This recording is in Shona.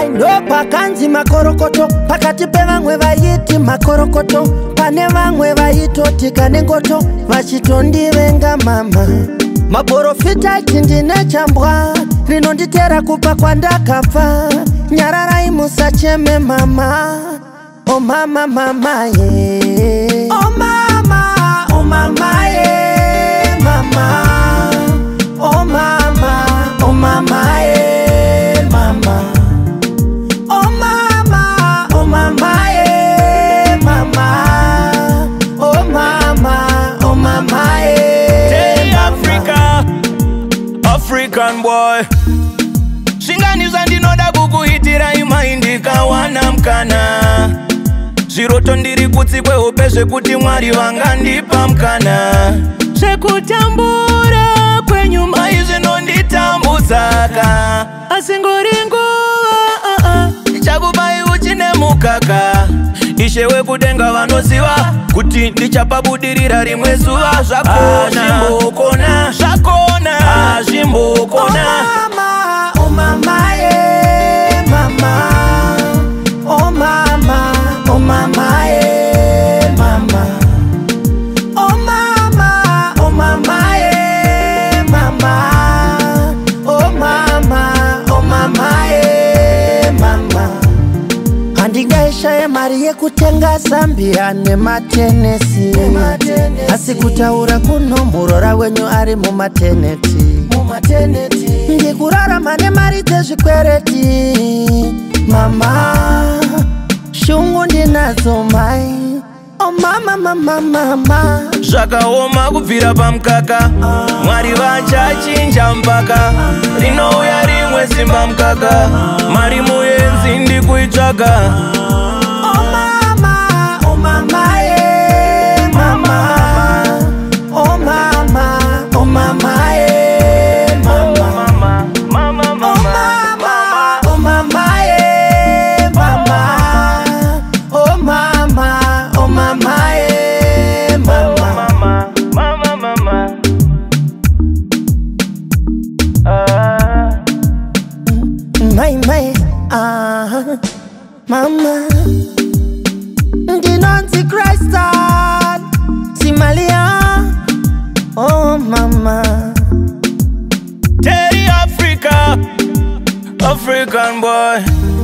Ndopa kanzi makorokoto pakati pevamwe vaiti makorokoto pane vamwe vaitoti kanengoto vachitondivenga mama. Maprofita chindine chambwa rinonditera kupa kwandakabva. Nyararai musacheme mama. Oh mama mama ye. Oh mama, oh mama ye mama. Oh mama, oh mama ye mama. Oh mama, oh mama ye mama. Oh mama, oh mama ye. Hey Africa, African boy. Shinganiza ndinoda kukuitira imaindika wana mkana. Ziroto ndiri kutsikwe hope zvekuti Mwari vangandipa mkana. Zvekutambura kwenyuma izvinonditambudzaka. Asingori nguva ndichakubai uchine mukaka. Ishe wekudenga vanoziva kuti ndichapabudirira rimwe zuva. Zvakhona zvakhona zvimbokona. Oh mama ye mama. Oh mama, oh mama ye mama. Oh mama, oh mama ye mama. Oh mama, oh mama ye mama. Handingaishaye mari yekutenga zambia nematenesi. Asi kutaura kuno murora wenyu ari mumateneti. Ndikurarama nemari dzezvikwereti mama. Shungu ndinazo mai. Oh mama mama mama. Zvakaoma kubvira pamukaka. Mwari vachachinja mpaka. Rinouya rimwe simba mukaka. Mari muyenzi ndikuitsvaga. Oh mama, oh mama ye mama. Oh mama, oh mama ye mama. Mama, mama, Oh mama, oh mama ye mama. Oh mama, oh mama ye mama. mama, mama. My mama. Ndinonzi Christa Simalia. Oh mama. Hey Africa, African boy.